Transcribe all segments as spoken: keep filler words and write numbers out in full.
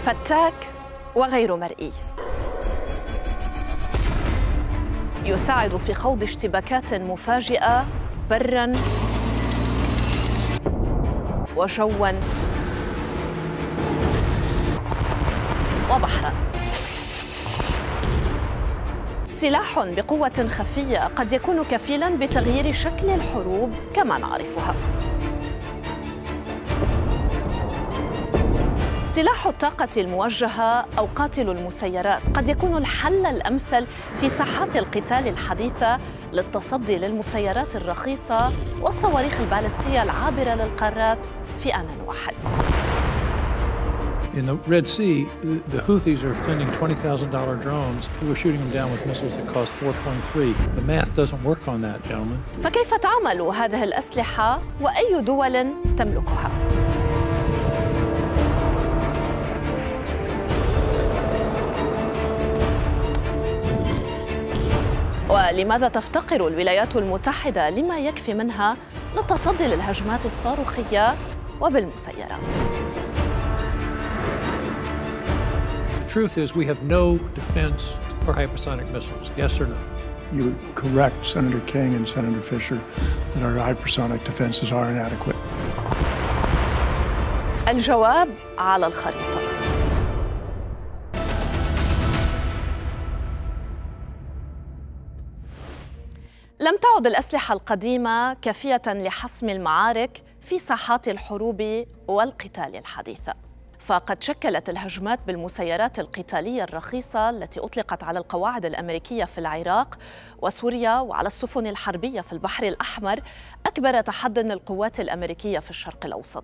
فتاك وغير مرئي، يساعد في خوض اشتباكات مفاجئة برا وجوا وبحرا. سلاح بقوة خفية قد يكون كفيلاً بتغيير شكل الحروب كما نعرفها. سلاح الطاقة الموجهة أو قاتل المسيرات قد يكون الحل الأمثل في ساحات القتال الحديثة للتصدي للمسيرات الرخيصة والصواريخ البالستية العابرة للقارات في آن واحد. In the Red Sea, the Houthis are sending twenty thousand dollar drones who are shooting them down with missiles that cost four point three. The math doesn't work on that, gentlemen. فكيف تعمل هذه الأسلحة وأي دول تملكها؟ ولماذا تفتقر الولايات المتحدة لما يكفي منها للتصدي للهجمات الصاروخية وبالمسيرات؟ The truth is we have no defense for hypersonic missiles. Yes or no? You correct Senator King and Senator Fisher that our hypersonic defenses are inadequate. الجواب على الخريطة. لم تعد الأسلحة القديمة كافية لحسم المعارك في ساحات الحروب والقتال الحديثة، فقد شكلت الهجمات بالمسيرات القتالية الرخيصة التي أطلقت على القواعد الأمريكية في العراق وسوريا وعلى السفن الحربية في البحر الأحمر أكبر تحدٍ للقوات الأمريكية في الشرق الأوسط.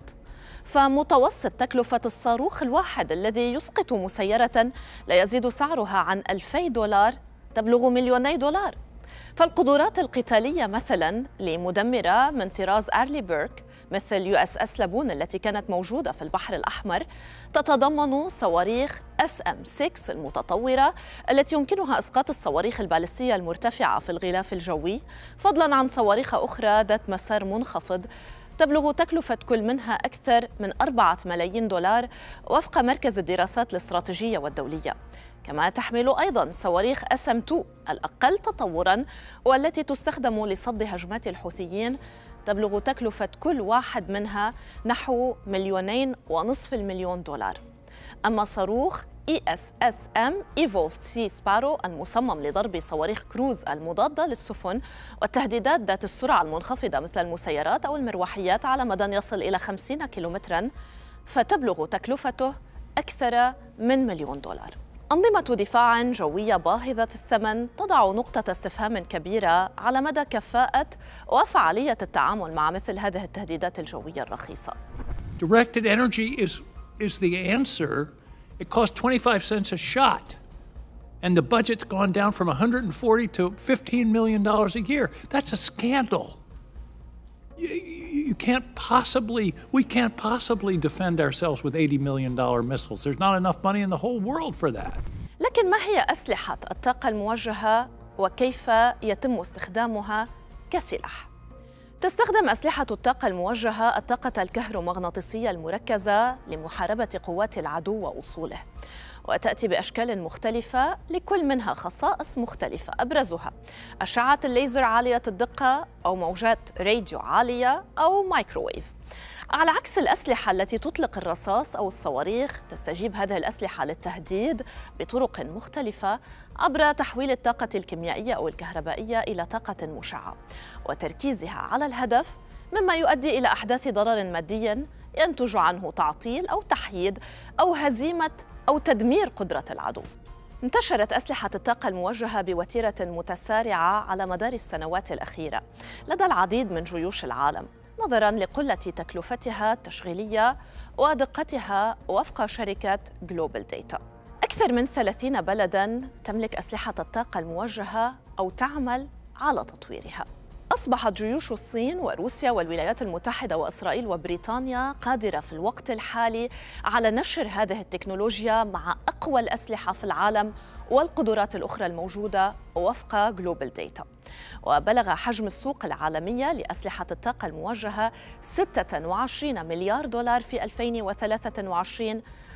فمتوسط تكلفة الصاروخ الواحد الذي يسقط مسيرة لا يزيد سعرها عن ألفي دولار تبلغ مليوني دولار. فالقدرات القتالية مثلاً لمدمرة من طراز أرلي بيرك مثل يو اس اس لابون التي كانت موجودة في البحر الأحمر تتضمن صواريخ اس ام ستة المتطورة التي يمكنها إسقاط الصواريخ البالستية المرتفعة في الغلاف الجوي، فضلاً عن صواريخ أخرى ذات مسار منخفض تبلغ تكلفة كل منها أكثر من أربعة ملايين دولار وفق مركز الدراسات الاستراتيجية والدولية. كما تحمل أيضاً صواريخ اس ام اثنين الأقل تطوراً والتي تستخدم لصد هجمات الحوثيين تبلغ تكلفة كل واحد منها نحو مليونين ونصف المليون دولار. أما صاروخ إي إس إس إم Evolved Sea Sparrow المصمم لضرب صواريخ كروز المضادة للسفن والتهديدات ذات السرعة المنخفضة مثل المسيرات أو المروحيات على مدى يصل إلى خمسين كيلومتراً، فتبلغ تكلفته أكثر من مليون دولار. أنظمة دفاع جوية باهظة الثمن تضع نقطة استفهام كبيرة على مدى كفاءة وفعالية التعامل مع مثل هذه التهديدات الجوية الرخيصة. Directed energy is is the answer. It costs twenty-five cents a shot, and the budget's gone down from one hundred forty to fifteen million dollars a year. That's a scandal. You, you can't possibly, we can't possibly defend ourselves with eighty million dollar missiles. There's not enough money in the whole world for that. لكن ما هي أسلحة الطاقة الموجهة وكيف يتم استخدامها كسلاح؟ تستخدم أسلحة الطاقة الموجهة الطاقة الكهرومغناطيسية المركزة لمحاربة قوات العدو وأصوله، وتأتي بأشكال مختلفة لكل منها خصائص مختلفة، أبرزها أشعة الليزر عالية الدقة أو موجات راديو عالية أو مايكروويف. على عكس الأسلحة التي تطلق الرصاص أو الصواريخ، تستجيب هذه الأسلحة للتهديد بطرق مختلفة عبر تحويل الطاقة الكيميائية أو الكهربائية إلى طاقة مشعة وتركيزها على الهدف، مما يؤدي إلى أحداث ضرر مادي ينتج عنه تعطيل أو تحييد أو هزيمة أو تدمير قدرة العدو. انتشرت أسلحة الطاقة الموجهة بوتيرة متسارعة على مدار السنوات الأخيرة لدى العديد من جيوش العالم، نظراً لقلة تكلفتها التشغيلية ودقتها وفق شركة جلوبال داتا. أكثر من ثلاثين بلداً تملك أسلحة الطاقة الموجهة أو تعمل على تطويرها. أصبحت جيوش الصين وروسيا والولايات المتحدة وإسرائيل وبريطانيا قادرة في الوقت الحالي على نشر هذه التكنولوجيا مع أقوى الأسلحة في العالم والقدرات الأخرى الموجودة وفق جلوبال داتا. وبلغ حجم السوق العالمية لأسلحة الطاقة الموجهة ستة وعشرين مليار دولار في ألفين وثلاثة وعشرين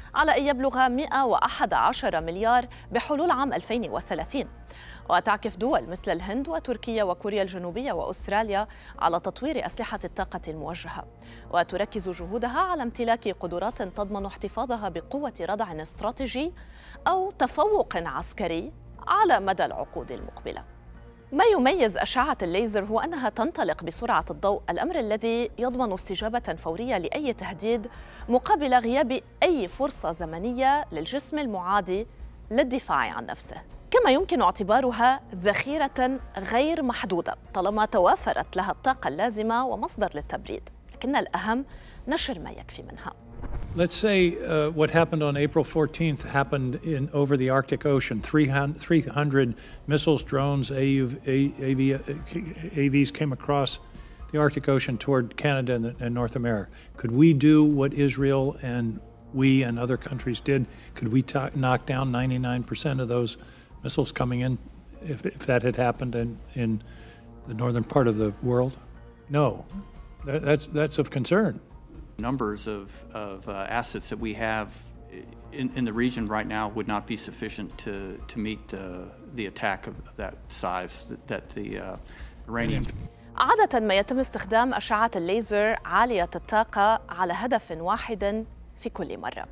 على أن يبلغ مئة وأحد عشر مليار بحلول عام ألفين وثلاثين. وتعكف دول مثل الهند وتركيا وكوريا الجنوبية وأستراليا على تطوير أسلحة الطاقة الموجهة، وتركز جهودها على امتلاك قدرات تضمن احتفاظها بقوة ردع استراتيجي أو تفوق عسكري على مدى العقود المقبلة. ما يميز أشعة الليزر هو أنها تنطلق بسرعة الضوء، الأمر الذي يضمن استجابة فورية لأي تهديد مقابل غياب أي فرصة زمنية للجسم المعادي للدفاع عن نفسه. كما يمكن اعتبارها ذخيرة غير محدودة طالما توافرت لها الطاقة اللازمة ومصدر للتبريد، لكن الأهم نشر ما يكفي منها. Let's say uh, what happened on April fourteenth happened in over the Arctic Ocean. three hundred missiles, drones, A U V, A V, A Vs came across the Arctic Ocean toward Canada and, and North America. Could we do what Israel and we and other countries did? Could we knock down ninety-nine percent of those missiles coming in if, if that had happened in, in the northern part of the world? No, that, that's, that's of concern. Numbers of, of uh, assets that we have in, in the region right now would not be sufficient to, to meet the, the attack of, of that size that, that the uh, Iranian. عادة ما يتم استخدام أشعة الليزر عالية الطاقة على هدف واحد في كل مرة،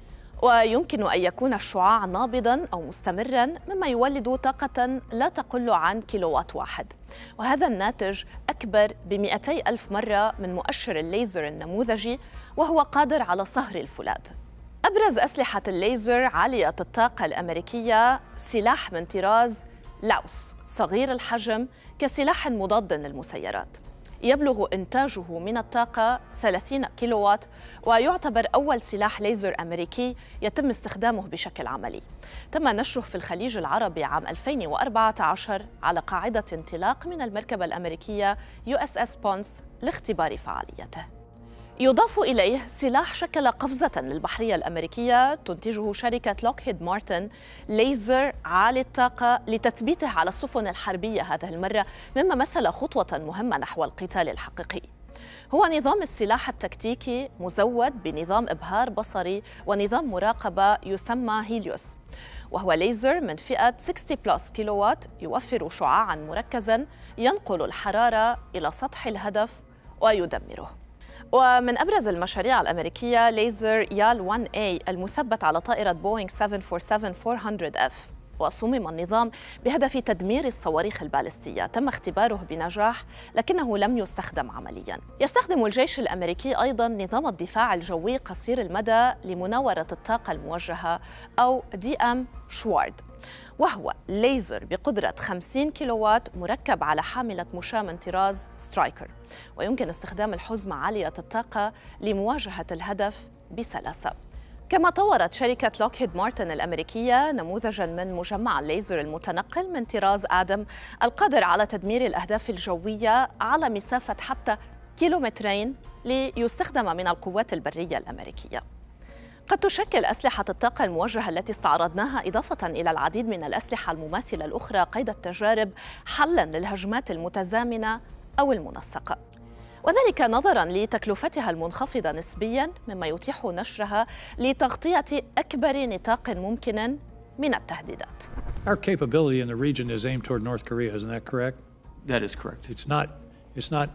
ويمكن أن يكون الشعاع نابضاً أو مستمراً مما يولد طاقة لا تقل عن كيلووات واحد، وهذا الناتج أكبر بمئتي ألف مرة من مؤشر الليزر النموذجي، وهو قادر على صهر الفولاذ. أبرز أسلحة الليزر عالية الطاقة الأمريكية سلاح من طراز لاوس صغير الحجم كسلاح مضاد للمسيرات، يبلغ إنتاجه من الطاقة ثلاثين كيلووات، ويعتبر أول سلاح ليزر أمريكي يتم استخدامه بشكل عملي. تم نشره في الخليج العربي عام ألفين وأربعة عشر على قاعدة انطلاق من المركبة الأمريكية يو إس إس بونس لاختبار فعاليته. يضاف إليه سلاح شكل قفزة للبحرية الأمريكية تنتجه شركة لوكهيد مارتن، ليزر عالي الطاقة لتثبيته على السفن الحربية هذه المرة، مما مثل خطوة مهمة نحو القتال الحقيقي. هو نظام السلاح التكتيكي مزود بنظام إبهار بصري ونظام مراقبة يسمى هيليوس، وهو ليزر من فئة ستين بلس كيلووات يوفر شعاعاً مركزاً ينقل الحرارة إلى سطح الهدف ويدمره. ومن أبرز المشاريع الأمريكية ليزر يال واحد إيه المثبت على طائرة بوينغ سبعة أربعة سبعة أربعمئة إف، وصمم النظام بهدف تدمير الصواريخ البالستية. تم اختباره بنجاح لكنه لم يستخدم عملياً. يستخدم الجيش الأمريكي أيضاً نظام الدفاع الجوي قصير المدى لمناورة الطاقة الموجهة أو دي إم شوارد، وهو ليزر بقدرة خمسين كيلووات مركب على حاملة مشاة من طراز سترايكر، ويمكن استخدام الحزمة عالية الطاقة لمواجهة الهدف بسلاسة. كما طورت شركة لوكهيد مارتن الأمريكية نموذجاً من مجمع الليزر المتنقل من طراز آدم القادر على تدمير الأهداف الجوية على مسافة حتى كيلومترين ليستخدم من القوات البرية الأمريكية. قد تشكل أسلحة الطاقة الموجهة التي استعرضناها إضافة إلى العديد من الأسلحة المماثلة الأخرى قيد التجارب حلاً للهجمات المتزامنة أو المنسقة، وذلك نظراً لتكلفتها المنخفضة نسبياً، مما يتيح نشرها لتغطية أكبر نطاق ممكن من التهديدات. Our capability in the region is aimed toward North Korea, isn't that correct? That is correct. It's not, it's not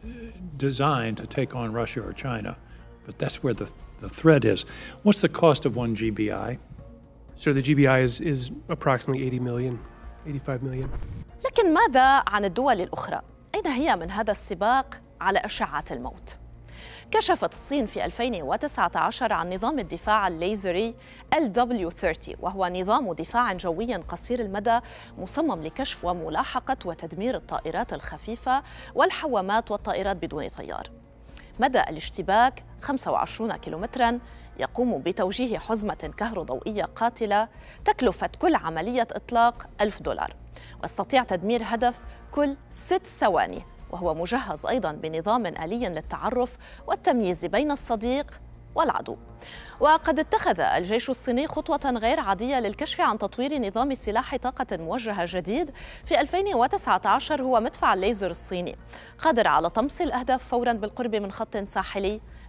designed to take on Russia or China, but that's where the, the threat is. What's the cost of one G B I? So the G B I is, is approximately eighty million, eighty-five million. لكن ماذا عن الدول الأخرى؟ أين هي من هذا السباق على أشعة الموت؟ كشفت الصين في ألفين وتسعة عشر عن نظام الدفاع الليزري إل دبليو ثلاثين، وهو نظام دفاع جوي قصير المدى مصمم لكشف وملاحقة وتدمير الطائرات الخفيفة والحوامات والطائرات بدون طيار. مدى الاشتباك خمسة وعشرين كيلومتراً، يقوم بتوجيه حزمة كهروضوئية قاتلة، تكلفة كل عملية إطلاق ألف دولار، واستطيع تدمير هدف كل ست ثواني، وهو مجهز أيضاً بنظام آلي للتعرف والتمييز بين الصديق والعدو. وقد اتخذ الجيش الصيني خطوة غير عادية للكشف عن تطوير نظام سلاح طاقة موجهة جديد في ألفين وتسعة عشر، هو مدفع الليزر الصيني، قادر على طمس الأهداف فوراً بالقرب من خط ساحلي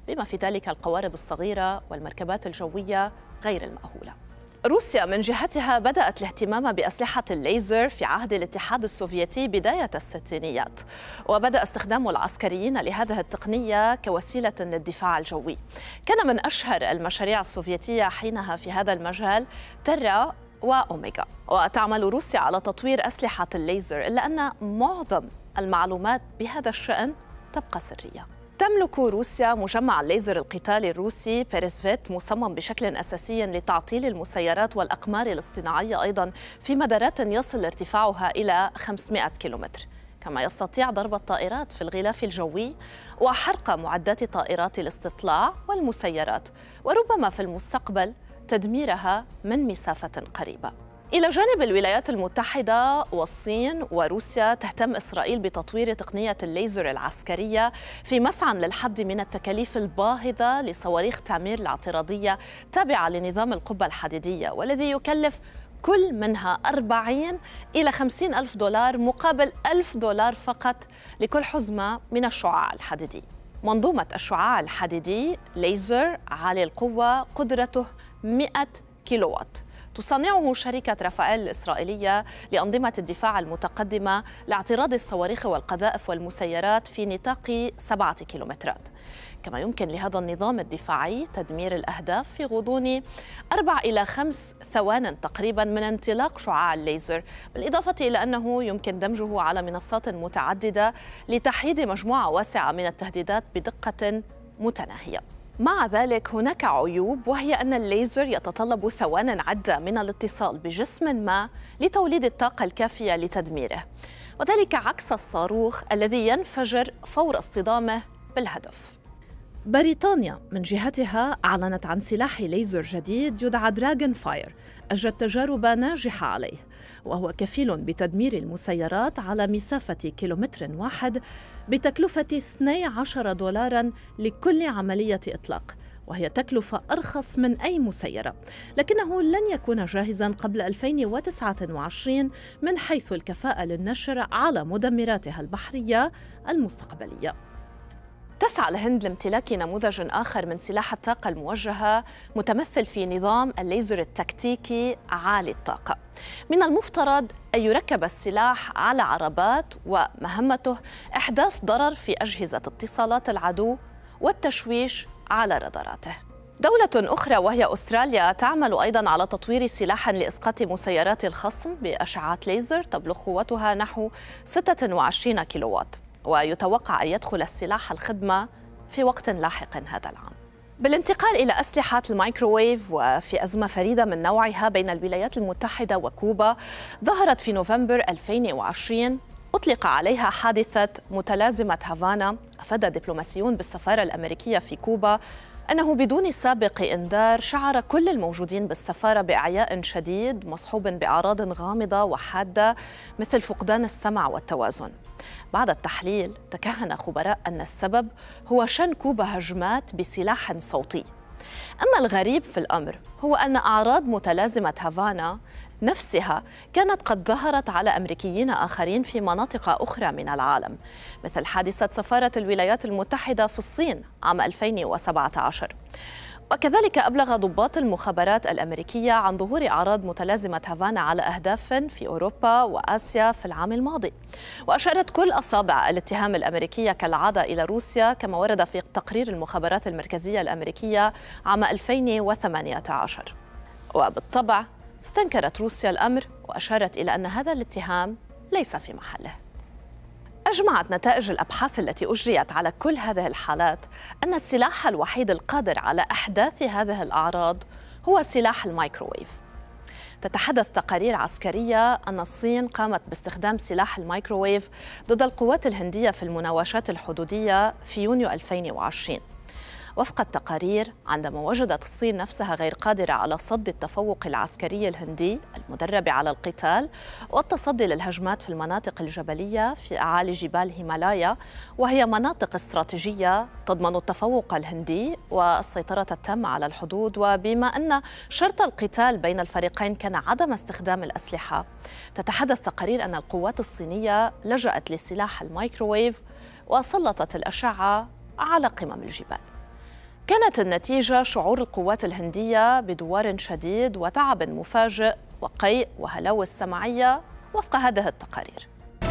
بما في ذلك القوارب الصغيرة والمركبات الجوية غير المأهولة. روسيا من جهتها بدأت الاهتمام بأسلحة الليزر في عهد الاتحاد السوفيتي بداية الستينيات، وبدأ استخدام العسكريين لهذه التقنية كوسيلة للدفاع الجوي. كان من أشهر المشاريع السوفيتية حينها في هذا المجال تيرا وأوميغا. وتعمل روسيا على تطوير أسلحة الليزر، إلا أن معظم المعلومات بهذا الشأن تبقى سرية. تملك روسيا مجمع الليزر القتالي الروسي بيريسفيت، مصمم بشكل أساسي لتعطيل المسيرات والأقمار الاصطناعية أيضاً في مدارات يصل ارتفاعها إلى خمسمائة كيلومتر، كما يستطيع ضرب الطائرات في الغلاف الجوي وحرق معدات طائرات الاستطلاع والمسيرات، وربما في المستقبل تدميرها من مسافة قريبة. إلى جانب الولايات المتحدة والصين وروسيا، تهتم إسرائيل بتطوير تقنية الليزر العسكرية في مسعى للحد من التكاليف الباهظة لصواريخ تعمير الاعتراضية تابعة لنظام القبة الحديدية، والذي يكلف كل منها أربعين إلى خمسين ألف دولار مقابل ألف دولار فقط لكل حزمة من الشعاع الحديدي. منظومة الشعاع الحديدي ليزر عالي القوة قدرته مئة كيلووات، تصنعه شركة رافائيل الإسرائيلية لأنظمة الدفاع المتقدمة لاعتراض الصواريخ والقذائف والمسيرات في نطاق سبعة كيلومترات. كما يمكن لهذا النظام الدفاعي تدمير الأهداف في غضون أربع إلى خمس ثوان تقريبا من انطلاق شعاع الليزر، بالإضافة إلى أنه يمكن دمجه على منصات متعددة لتحييد مجموعة واسعة من التهديدات بدقة متناهية. مع ذلك هناك عيوب، وهي أن الليزر يتطلب ثواناً عدة من الاتصال بجسم ما لتوليد الطاقة الكافية لتدميره، وذلك عكس الصاروخ الذي ينفجر فور اصطدامه بالهدف. بريطانيا من جهتها أعلنت عن سلاح ليزر جديد يدعى دراغون فاير، أجرت تجارب ناجحة عليه، وهو كفيل بتدمير المسيرات على مسافة كيلومتر واحد بتكلفة اثني عشر دولاراً لكل عملية إطلاق، وهي تكلفة أرخص من أي مسيرة، لكنه لن يكون جاهزاً قبل ألفين وتسعة وعشرين من حيث الكفاءة للنشر على مدمراتها البحرية المستقبلية. تسعى الهند لامتلاك نموذج آخر من سلاح الطاقة الموجهة متمثل في نظام الليزر التكتيكي عالي الطاقة. من المفترض أن يركب السلاح على عربات، ومهمته إحداث ضرر في أجهزة اتصالات العدو والتشويش على راداراته. دولة أخرى وهي أستراليا تعمل أيضاً على تطوير سلاح لإسقاط مسيرات الخصم بأشعة ليزر تبلغ قوتها نحو ستة وعشرين كيلووات، ويتوقع أن يدخل السلاح الخدمة في وقت لاحق هذا العام. بالانتقال إلى أسلحة الميكروويف، وفي أزمة فريدة من نوعها بين الولايات المتحدة وكوبا، ظهرت في نوفمبر ألفين وعشرين أطلق عليها حادثة متلازمة هافانا. أفاد دبلوماسيون بالسفارة الأمريكية في كوبا أنه بدون سابق إنذار شعر كل الموجودين بالسفارة بإعياء شديد مصحوب بأعراض غامضة وحادة مثل فقدان السمع والتوازن. بعد التحليل تكهن خبراء أن السبب هو شن كوبا هجمات بسلاح صوتي. أما الغريب في الأمر هو أن أعراض متلازمة هافانا نفسها كانت قد ظهرت على أمريكيين آخرين في مناطق أخرى من العالم، مثل حادثة سفارة الولايات المتحدة في الصين عام ألفين وسبعة عشر. وكذلك أبلغ ضباط المخابرات الأمريكية عن ظهور أعراض متلازمة هافانا على أهداف في أوروبا وآسيا في العام الماضي. وأشارت كل أصابع الاتهام الأمريكية كالعادة إلى روسيا، كما ورد في تقرير المخابرات المركزية الأمريكية عام ألفين وثمانية عشر. وبالطبع استنكرت روسيا الأمر وأشارت إلى أن هذا الاتهام ليس في محله. أجمعت نتائج الأبحاث التي أجريت على كل هذه الحالات أن السلاح الوحيد القادر على إحداث هذه الأعراض هو سلاح الميكروويف. تتحدث تقارير عسكرية أن الصين قامت باستخدام سلاح الميكروويف ضد القوات الهندية في المناوشات الحدودية في يونيو ألفين وعشرين. وفق التقارير، عندما وجدت الصين نفسها غير قادرة على صد التفوق العسكري الهندي المدرب على القتال والتصدي للهجمات في المناطق الجبلية في أعالي جبال هيمالايا، وهي مناطق استراتيجية تضمن التفوق الهندي والسيطرة التامة على الحدود، وبما أن شرط القتال بين الفريقين كان عدم استخدام الأسلحة، تتحدث تقارير أن القوات الصينية لجأت لسلاح الميكروويف وسلطت الأشعة على قمم الجبال. كانت النتيجة شعور القوات الهندية بدوار شديد وتعب مفاجئ وقيء وهلاوس سمعية وفق هذه التقارير.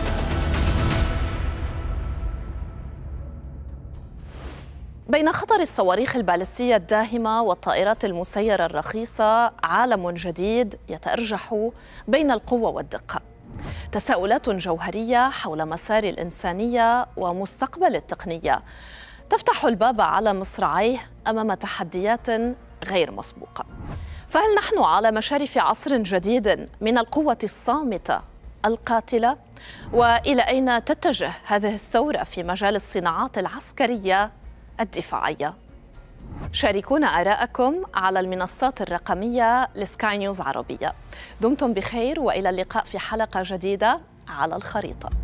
بين خطر الصواريخ البالستية الداهمة والطائرات المسيرة الرخيصة عالم جديد يتأرجح بين القوة والدقة. تساؤلات جوهرية حول مسار الإنسانية ومستقبل التقنية تفتح الباب على مصراعيه أمام تحديات غير مسبوقة. فهل نحن على مشارف عصر جديد من القوة الصامتة القاتلة؟ وإلى أين تتجه هذه الثورة في مجال الصناعات العسكرية الدفاعية؟ شاركونا آراءكم على المنصات الرقمية لسكاي نيوز عربية. دمتم بخير وإلى اللقاء في حلقة جديدة على الخريطة.